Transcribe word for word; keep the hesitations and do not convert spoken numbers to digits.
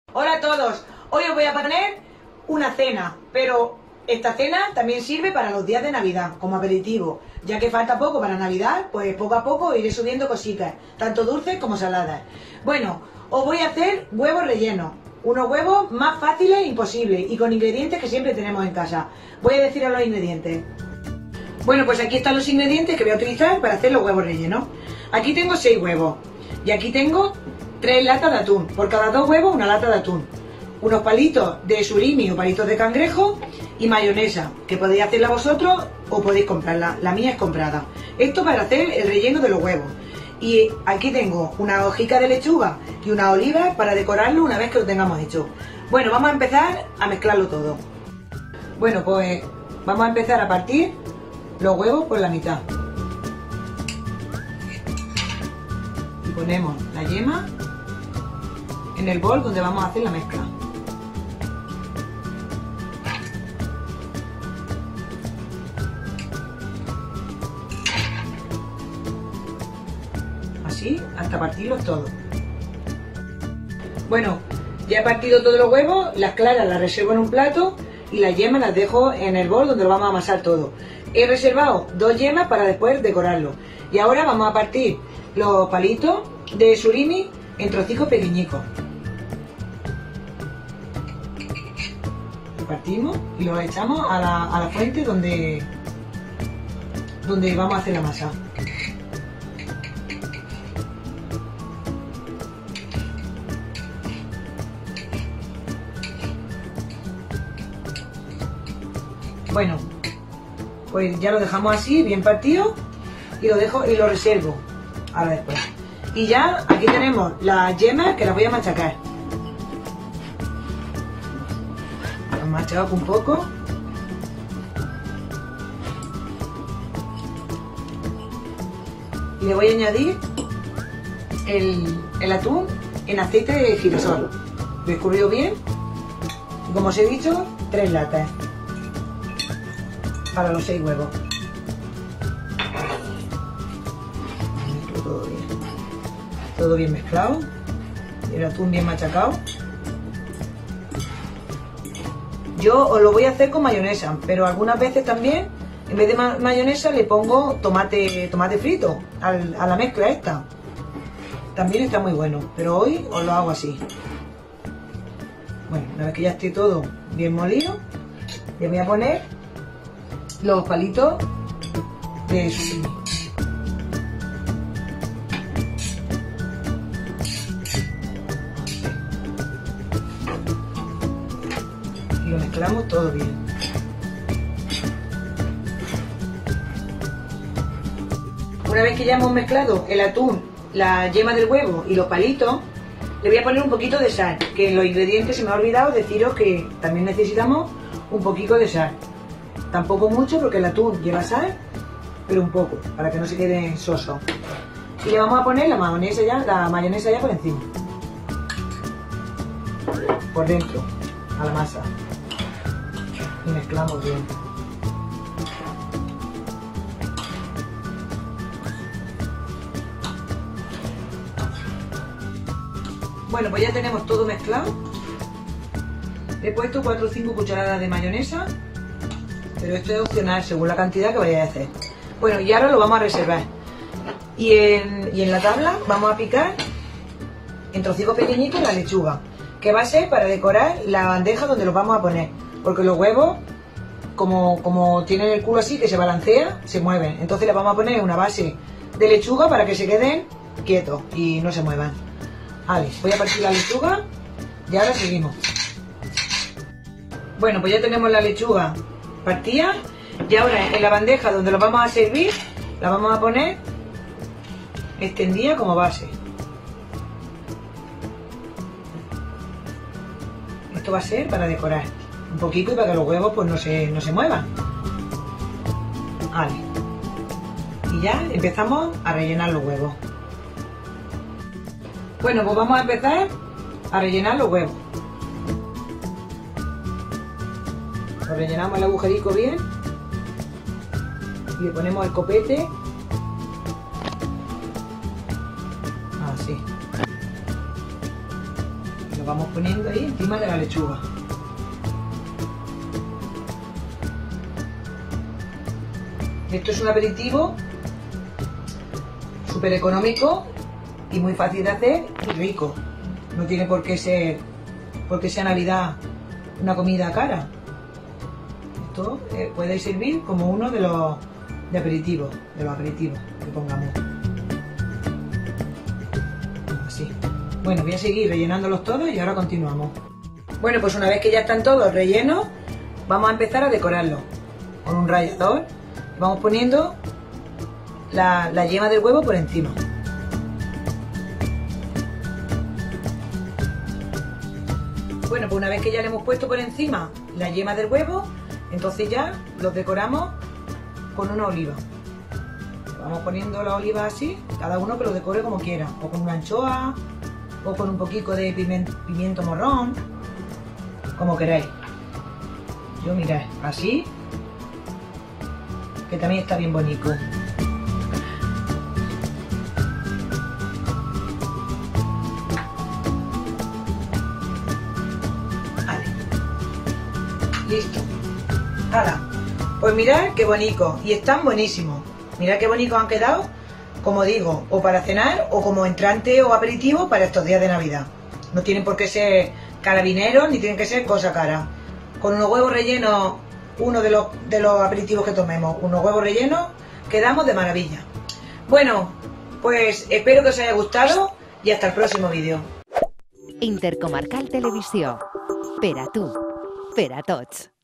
Hola a todos, hoy os voy a poner una cena, pero esta cena también sirve para los días de Navidad, como aperitivo. Ya que falta poco para Navidad, pues poco a poco iré subiendo cositas, tanto dulces como saladas. Bueno, os voy a hacer huevos rellenos, unos huevos más fáciles imposibles y con ingredientes que siempre tenemos en casa. Voy a deciros los ingredientes. Bueno, pues aquí están los ingredientes que voy a utilizar para hacer los huevos rellenos. Aquí tengo seis huevos y aquí tengo tres latas de atún, por cada dos huevos una lata de atún, unos palitos de surimi o palitos de cangrejo y mayonesa, que podéis hacerla vosotros o podéis comprarla, la mía es comprada. Esto para hacer el relleno de los huevos. Y aquí tengo una hojica de lechuga y una oliva para decorarlo una vez que lo tengamos hecho. Bueno, vamos a empezar a mezclarlo todo. Bueno, pues vamos a empezar a partir los huevos por la mitad. Y ponemos la yema en el bol donde vamos a hacer la mezcla. Así hasta partirlos todos. Bueno, ya he partido todos los huevos, las claras las reservo en un plato y las yemas las dejo en el bol donde lo vamos a amasar todo. He reservado dos yemas para después decorarlo. Y ahora vamos a partir los palitos de surimi en trocicos pequeñicos. Lo partimos y lo echamos a la, a la fuente donde, donde vamos a hacer la masa. Bueno, pues ya lo dejamos así, bien partido, y lo dejo y lo reservo ahora después. Y ya aquí tenemos las yemas que las voy a machacar. Las machaco un poco. Y le voy a añadir el, el atún en aceite de girasol. Lo he escurrido bien. Y como os he dicho, tres latas para los seis huevos. Todo bien, todo bien mezclado, el atún bien machacado. Yo os lo voy a hacer con mayonesa, pero algunas veces también en vez de ma mayonesa le pongo tomate, tomate frito al, a la mezcla esta. También está muy bueno, pero hoy os lo hago así. Bueno, una vez que ya esté todo bien molido, le voy a poner los palitos de surimi. Y lo mezclamos todo bien. Una vez que ya hemos mezclado el atún, la yema del huevo y los palitos, le voy a poner un poquito de sal, que en los ingredientes se me ha olvidado deciros que también necesitamos un poquito de sal. Tampoco mucho porque el atún lleva sal, pero un poco, para que no se quede soso. Y le vamos a poner la mayonesa ya, la mayonesa ya por encima. Por dentro, a la masa. Y mezclamos bien. Bueno, pues ya tenemos todo mezclado. He puesto cuatro o cinco cucharadas de mayonesa, pero esto es opcional según la cantidad que vayáis a hacer. Bueno, y ahora lo vamos a reservar. Y en, y en la tabla vamos a picar en trocicos pequeñitos la lechuga, que va a ser para decorar la bandeja donde los vamos a poner. Porque los huevos, como, como tienen el culo así que se balancea, se mueven. Entonces le vamos a poner una base de lechuga para que se queden quietos y no se muevan. Vale, voy a partir la lechuga y ahora seguimos. Bueno, pues ya tenemos la lechuga partida y ahora en la bandeja donde lo vamos a servir la vamos a poner extendida como base. Esto va a ser para decorar un poquito y para que los huevos pues no se, no se muevan. Vale. Y ya empezamos a rellenar los huevos. Bueno, pues vamos a empezar a rellenar los huevos. Lo rellenamos el agujerico bien y le ponemos el copete así. vamos poniendo ahí encima de la lechuga. Esto es un aperitivo súper económico y muy fácil de hacer y rico. No tiene por qué ser, porque sea Navidad, una comida cara. Esto eh, puede servir como uno de los de aperitivos, de los aperitivos que pongamos. Así. Bueno, voy a seguir rellenándolos todos y ahora continuamos. Bueno, pues una vez que ya están todos rellenos, vamos a empezar a decorarlos con un rallador. Vamos poniendo la, la yema del huevo por encima. Bueno, pues una vez que ya le hemos puesto por encima la yema del huevo, entonces ya los decoramos con una oliva. Vamos poniendo la oliva así, cada uno que lo decore como quiera, o con una anchoa, o con un poquito de pimiento, pimiento morrón, como queráis. Yo mirad, así, que también está bien bonito. Vale. Listo. ¡Hala! Pues mirad qué bonito, y están buenísimos. Mirad qué bonitos han quedado, como digo, o para cenar o como entrante o aperitivo para estos días de Navidad. No tienen por qué ser carabineros ni tienen que ser cosa cara. Con unos huevos rellenos, uno de los, de los aperitivos que tomemos, unos huevos rellenos, quedamos de maravilla. Bueno, pues espero que os haya gustado y hasta el próximo vídeo. Intercomarcal Televisió. Per a tu, per a tots.